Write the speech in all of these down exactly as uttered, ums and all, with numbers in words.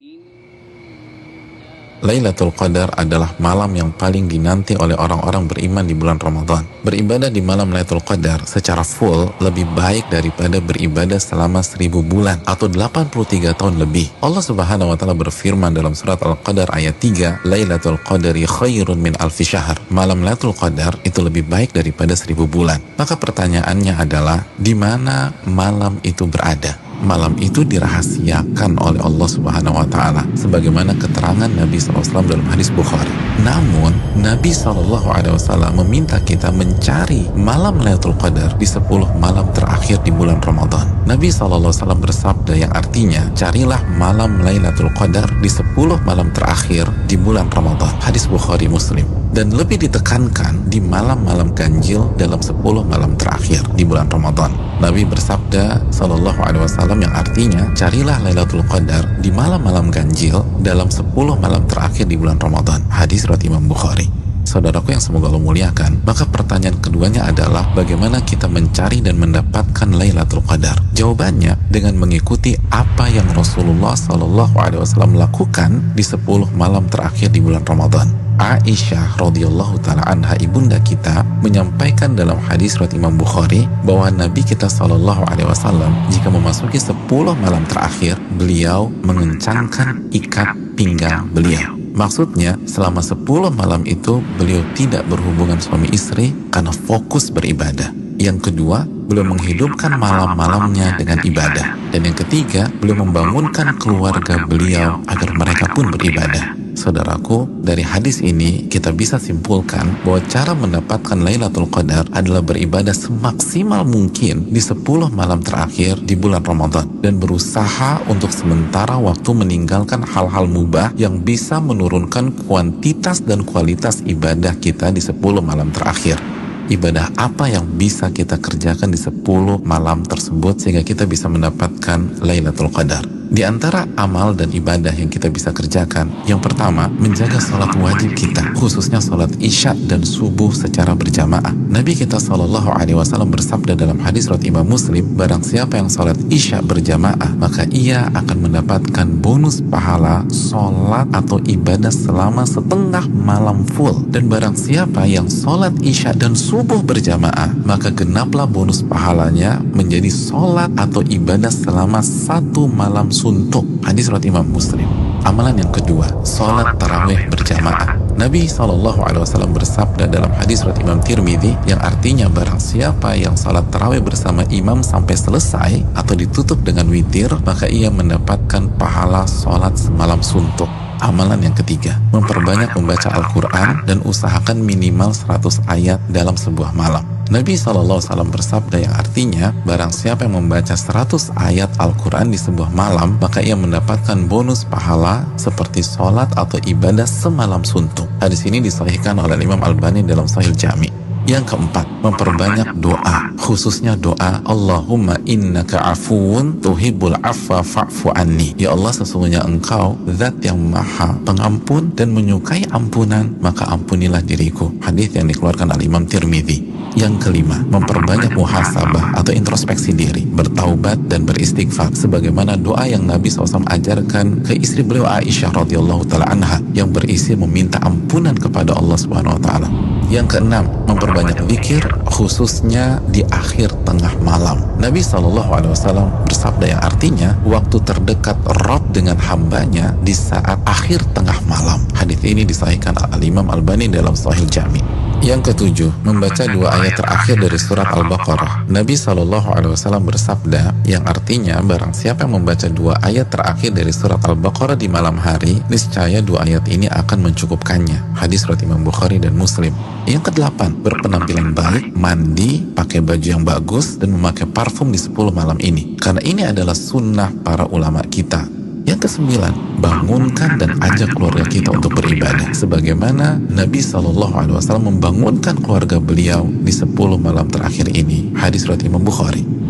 Lailatul Qadar adalah malam yang paling dinanti oleh orang-orang beriman di bulan Ramadan. Beribadah di malam Lailatul Qadar secara full lebih baik daripada beribadah selama seribu bulan atau delapan puluh tiga tahun lebih. Allah Subhanahu wa taala berfirman dalam surat Al-Qadar ayat tiga, Lailatul Qadari khairun min alfi syahr. Malam Lailatul Qadar itu lebih baik daripada seribu bulan. Maka pertanyaannya adalah, di mana malam itu berada? Malam itu dirahasiakan oleh Allah Subhanahu wa taala sebagaimana keterangan Nabi shallallahu alaihi wasallam dalam hadis Bukhari. Namun Nabi shallallahu alaihi wasallam meminta kita mencari malam Lailatul Qadar di sepuluh malam terakhir di bulan Ramadan. Nabi shallallahu alaihi wasallam bersabda yang artinya, carilah malam Lailatul Qadar di sepuluh malam terakhir di bulan Ramadan. Hadis Bukhari Muslim. Dan lebih ditekankan di malam-malam ganjil dalam sepuluh malam terakhir di bulan Ramadan. Nabi bersabda sallallahu alaihi wasallam yang artinya, carilah Lailatul Qadar di malam-malam ganjil dalam sepuluh malam terakhir di bulan Ramadan. Hadis riwayat Imam Bukhari. Saudaraku yang semoga Allah muliakan, maka pertanyaan keduanya adalah bagaimana kita mencari dan mendapatkan Lailatul Qadar? Jawabannya dengan mengikuti apa yang Rasulullah sallallahu alaihi wasallam lakukan di sepuluh malam terakhir di bulan Ramadan. Aisyah radhiyallahu taala anha, ibunda kita, menyampaikan dalam hadis riwayat Imam Bukhari bahwa Nabi kita sallallahu alaihi wasallam jika memasuki sepuluh malam terakhir, beliau mengencangkan ikat pinggang beliau. Maksudnya, selama sepuluh malam itu beliau tidak berhubungan suami istri karena fokus beribadah. Yang kedua, beliau menghidupkan malam-malamnya dengan ibadah. Dan yang ketiga, beliau membangunkan keluarga beliau agar mereka pun beribadah. Saudaraku, dari hadis ini kita bisa simpulkan bahwa cara mendapatkan Lailatul Qadar adalah beribadah semaksimal mungkin di sepuluh malam terakhir di bulan Ramadan dan berusaha untuk sementara waktu meninggalkan hal-hal mubah yang bisa menurunkan kuantitas dan kualitas ibadah kita di sepuluh malam terakhir. Ibadah apa yang bisa kita kerjakan di sepuluh malam tersebut sehingga kita bisa mendapatkan Lailatul Qadar? Di antara amal dan ibadah yang kita bisa kerjakan, yang pertama, menjaga sholat wajib kita, khususnya sholat isya dan subuh secara berjamaah. Nabi kita sallallahu alaihi wasallam bersabda dalam hadis riwayat Imam Muslim, barang siapa yang sholat isya berjamaah, maka ia akan mendapatkan bonus pahala sholat atau ibadah selama setengah malam full. Dan barang siapa yang sholat isya dan subuh berjamaah, maka genaplah bonus pahalanya menjadi sholat atau ibadah selama satu malam suntuk. Hadis riwayat Imam Muslim. Amalan yang kedua, sholat tarawih berjamaah. Nabi shallallahu alaihi wasallam bersabda dalam hadis riwayat Imam Tirmidzi yang artinya, barang siapa yang sholat tarawih bersama imam sampai selesai atau ditutup dengan witir, maka ia mendapatkan pahala sholat semalam suntuk. Amalan yang ketiga, memperbanyak membaca Al-Quran dan usahakan minimal seratus ayat dalam sebuah malam. Nabi shallallahu alaihi wasallam bersabda yang artinya, barang siapa yang membaca seratus ayat Al-Quran di sebuah malam, maka ia mendapatkan bonus pahala seperti sholat atau ibadah semalam suntuk. Hadis ini disahihkan oleh Imam Albani dalam Sahih Jami. Yang keempat, memperbanyak doa, khususnya doa Allahumma innaka afuun tuhibbul afwa fa'fu anni. Ya Allah, sesungguhnya engkau zat yang maha pengampun dan menyukai ampunan, maka ampunilah diriku. Hadis yang dikeluarkan oleh Imam Tirmidzi. Yang kelima, memperbanyak muhasabah atau introspeksi diri, bertaubat dan beristighfar sebagaimana doa yang Nabi shallallahu alaihi wasallam ajarkan ke istri beliau Aisyah radhiyallahu taala anha yang berisi meminta ampunan kepada Allah Subhanahu wa taala. Yang keenam, memperbanyak zikir khususnya di akhir tengah malam. Nabi shallallahu alaihi wasallam bersabda yang artinya, waktu terdekat Rabb dengan hambanya di saat akhir tengah malam. Hadis ini disahihkan Al-Imam Albani dalam Sahih Jami. Yang ketujuh, membaca dua ayat terakhir dari surat Al-Baqarah. Nabi shallallahu alaihi wasallam bersabda yang artinya, barang siapa yang membaca dua ayat terakhir dari surat Al-Baqarah di malam hari, niscaya dua ayat ini akan mencukupkannya. Hadis riwayat Imam Bukhari dan Muslim. Yang kedelapan, berpenampilan baik, mandi, pakai baju yang bagus, dan memakai parfum di sepuluh malam ini. Karena ini adalah sunnah para ulama kita. Yang kesembilan, bangunkan dan ajak keluarga kita untuk beribadah sebagaimana Nabi shallallahu alaihi wasallam membangunkan keluarga beliau di sepuluh malam terakhir ini. Hadis riwayat Imam Bukhari.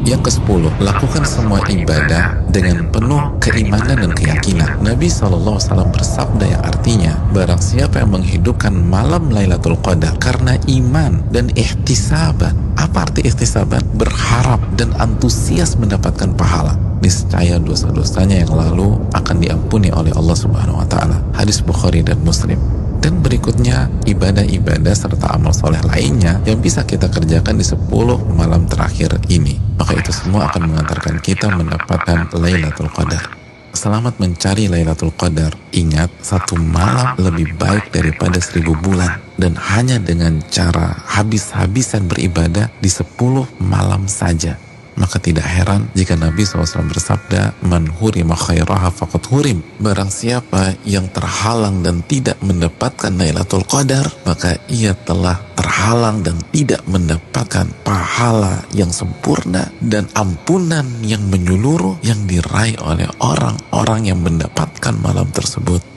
Yang kesepuluh, lakukan semua ibadah dengan penuh keimanan dan keyakinan. Nabi shallallahu alaihi wasallam bersabda yang artinya, barang siapa yang menghidupkan malam Lailatul Qadar karena iman dan ihtisaban. Apa arti ihtisaban? Berharap dan antusias mendapatkan pahala. Niscaya dosa-dosanya yang lalu akan diampuni oleh Allah Subhanahu wa Ta'ala. Hadis Bukhari dan Muslim. Dan berikutnya ibadah-ibadah serta amal soleh lainnya yang bisa kita kerjakan di sepuluh malam terakhir ini. Maka itu semua akan mengantarkan kita mendapatkan Lailatul Qadar. Selamat mencari Lailatul Qadar. Ingat, satu malam lebih baik daripada seribu bulan. Dan hanya dengan cara habis-habisan beribadah di sepuluh malam saja. Maka tidak heran jika Nabi shallallahu alaihi wasallam bersabda, man hurima khairaha faqad hurim. Barang siapa yang terhalang dan tidak mendapatkan Lailatul Qadar, maka ia telah terhalang dan tidak mendapatkan pahala yang sempurna dan ampunan yang menyeluruh yang diraih oleh orang-orang yang mendapatkan malam tersebut.